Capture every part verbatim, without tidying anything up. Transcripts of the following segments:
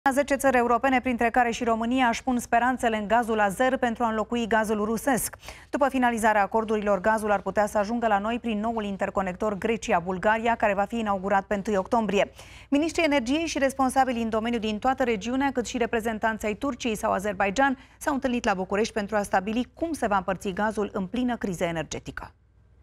zece țări europene, printre care și România, își pun speranțele în gazul azer pentru a înlocui gazul rusesc. După finalizarea acordurilor, gazul ar putea să ajungă la noi prin noul interconector Grecia-Bulgaria, care va fi inaugurat pe întâi octombrie. Ministrii energiei și responsabili în domeniu din toată regiunea, cât și reprezentanții ai Turciei sau Azerbaidjan, s-au întâlnit la București pentru a stabili cum se va împărți gazul în plină criză energetică.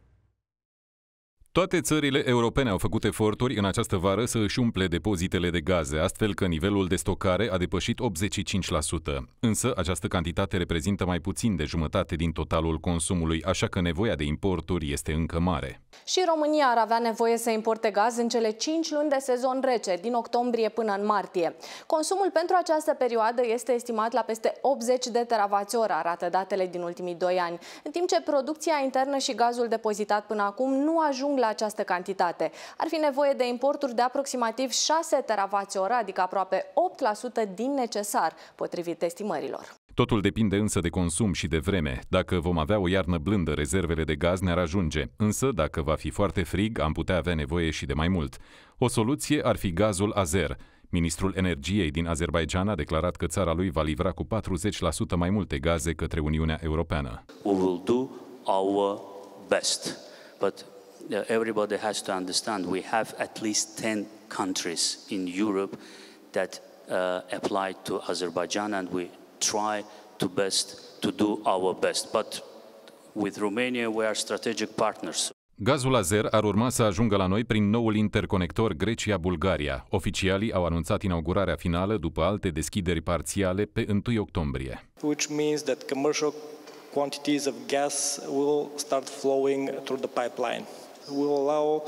Toate țările europene au făcut eforturi în această vară să își umple depozitele de gaze, astfel că nivelul de stocare a depășit optzeci și cinci la sută. Însă, această cantitate reprezintă mai puțin de jumătate din totalul consumului, așa că nevoia de importuri este încă mare. Și România ar avea nevoie să importe gaz în cele cinci luni de sezon rece, din octombrie până în martie. Consumul pentru această perioadă este estimat la peste optzeci de teravați-oră, arată datele din ultimii doi ani, în timp ce producția internă și gazul depozitat până acum nu ajung la această cantitate. Ar fi nevoie de importuri de aproximativ șase teravați-oră, adică aproape opt la sută din necesar, potrivit estimărilor. Totul depinde însă de consum și de vreme. Dacă vom avea o iarnă blândă, rezervele de gaz ne-ar ajunge. Însă, dacă va fi foarte frig, am putea avea nevoie și de mai mult. O soluție ar fi gazul azer. Ministrul Energiei din Azerbaidjan a declarat că țara lui va livra cu patruzeci la sută mai multe gaze către Uniunea Europeană. We will do our best, but everybody has to understand we have at least ten countries in Europe that uh, apply to Azerbaijan, and we try to best to do our best. But with Romania, we are strategic partners. Gazul azer ar urma să ajungă la noi prin noul interconector Grecia-Bulgaria. Oficialii au anunțat inaugurarea finală după alte deschideri parțiale pe întâi octombrie. Which means that commercial quantities of gas will start flowing through the pipeline. Will allow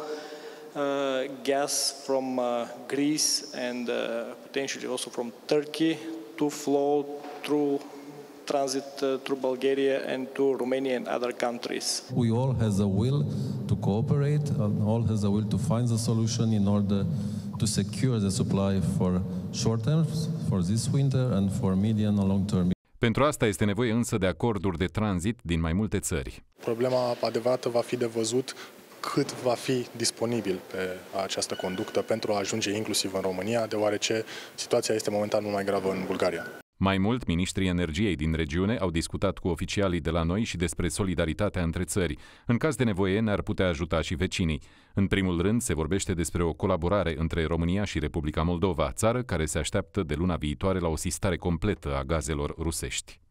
uh, gas from uh, Greece and uh, potentially also from Turkey to flow through transit uh, through Bulgaria and to Romania and other countries. We all has a will to cooperate and all has a will to find the solution in order to secure the supply for short term, for this winter and for medium and long term. Pentru asta este nevoie însă de acorduri de tranzit din mai multe țări. Problema adevărată va fi de văzut cât va fi disponibil pe această conductă pentru a ajunge inclusiv în România, deoarece situația este momentan mult mai gravă în Bulgaria. Mai mult, ministrii energiei din regiune au discutat cu oficialii de la noi și despre solidaritatea între țări. În caz de nevoie, ne-ar putea ajuta și vecinii. În primul rând, se vorbește despre o colaborare între România și Republica Moldova, țară care se așteaptă de luna viitoare la o sistare completă a gazelor rusești.